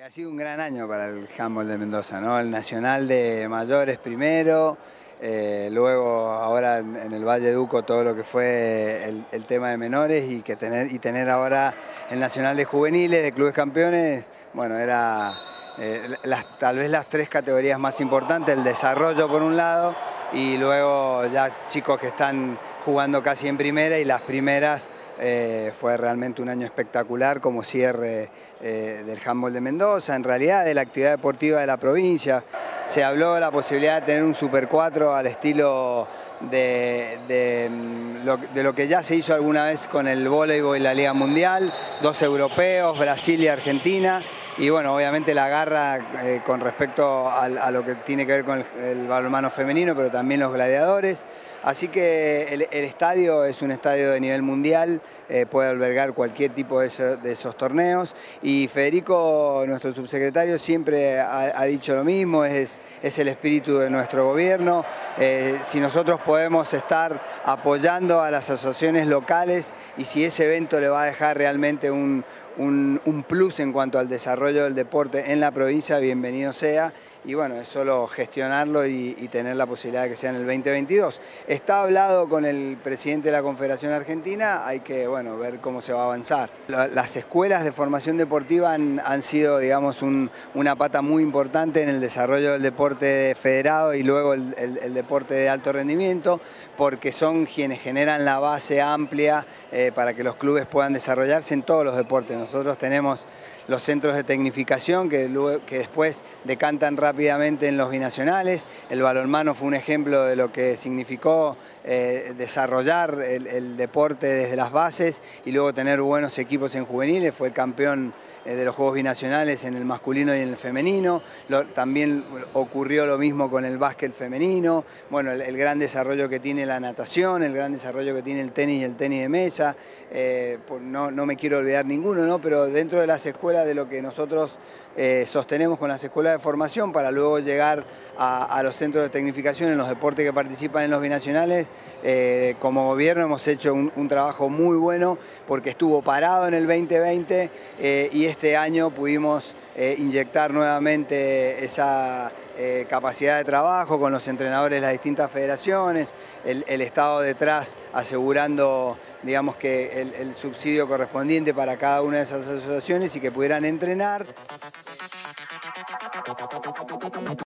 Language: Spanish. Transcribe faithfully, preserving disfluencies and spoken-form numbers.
Ha sido un gran año para el handball de Mendoza, ¿no? El nacional de mayores primero, eh, luego ahora en, en el Valle de Uco todo lo que fue el, el tema de menores y, que tener, y tener ahora el nacional de juveniles, de clubes campeones, bueno, era eh, las, tal vez las tres categorías más importantes, el desarrollo por un lado y luego ya chicos que están jugando casi en primera y las primeras eh, fue realmente un año espectacular como cierre eh, del handball de Mendoza, en realidad de la actividad deportiva de la provincia. Se habló de la posibilidad de tener un Super cuatro al estilo de, de, lo, de lo que ya se hizo alguna vez con el voleibol y la Liga Mundial, dos europeos, Brasil y Argentina. Y bueno, obviamente la garra eh, con respecto a, a lo que tiene que ver con el, el balonmano femenino, pero también los gladiadores. Así que el, el estadio es un estadio de nivel mundial, eh, puede albergar cualquier tipo de, eso, de esos torneos. Y Federico, nuestro subsecretario, siempre ha, ha dicho lo mismo, es, es el espíritu de nuestro gobierno. Eh, si nosotros podemos estar apoyando a las asociaciones locales y si ese evento le va a dejar realmente un Un, un plus en cuanto al desarrollo del deporte en la provincia, bienvenido sea. Y bueno, es solo gestionarlo y, y tener la posibilidad de que sea en el veinte veintidós. Está hablado con el presidente de la Confederación Argentina, hay que bueno, ver cómo se va a avanzar. Las escuelas de formación deportiva han, han sido, digamos, un, una pata muy importante en el desarrollo del deporte federado y luego el, el, el deporte de alto rendimiento, porque son quienes generan la base amplia eh, para que los clubes puedan desarrollarse en todos los deportes. Nosotros tenemos los centros de tecnificación que, luego, que después decantan rápidamente en los binacionales. El balonmano fue un ejemplo de lo que significó eh, desarrollar el, el deporte desde las bases y luego tener buenos equipos en juveniles. Fue el campeón eh, de los Juegos Binacionales en el masculino y en el femenino. Lo, también ocurrió lo mismo con el básquet femenino. Bueno, el, el gran desarrollo que tiene la natación, el gran desarrollo que tiene el tenis y el tenis de mesa. Eh, no, no me quiero olvidar ninguno, ¿no? Pero dentro de las escuelas de lo que nosotros eh, sostenemos con las escuelas de formación para luego llegar a, a los centros de tecnificación en los deportes que participan en los binacionales, eh, como gobierno hemos hecho un, un trabajo muy bueno porque estuvo parado en el veinte veinte eh, y este año pudimos eh, inyectar nuevamente esa eh, capacidad de trabajo con los entrenadores de las distintas federaciones, el, el Estado detrás asegurando, digamos, que el, el subsidio correspondiente para cada una de esas asociaciones y que pudieran entrenar.